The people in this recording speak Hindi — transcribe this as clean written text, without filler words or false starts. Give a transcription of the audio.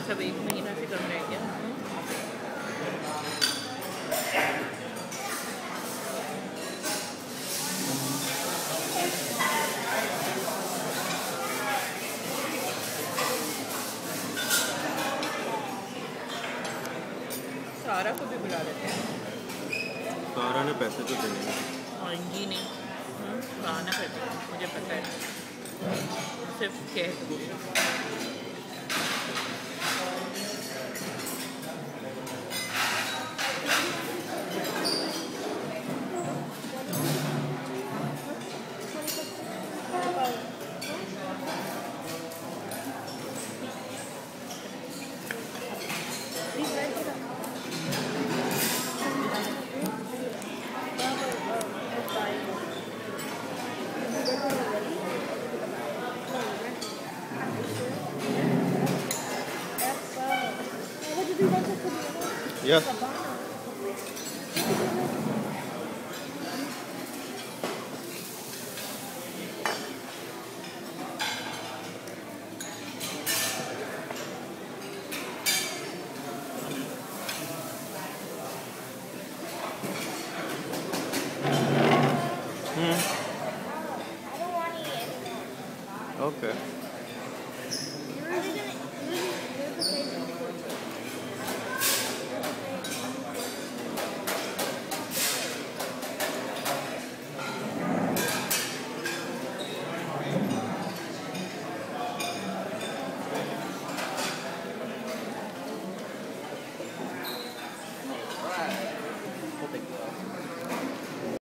सब 1 महीना से कम रह गया। सारा को भी बुला लेते हैं। सारा ने पैसे तो देने हैं। और जी नहीं बहाना करते हैं, मुझे पता है, सिर्फ कह दो। Yes. Okay.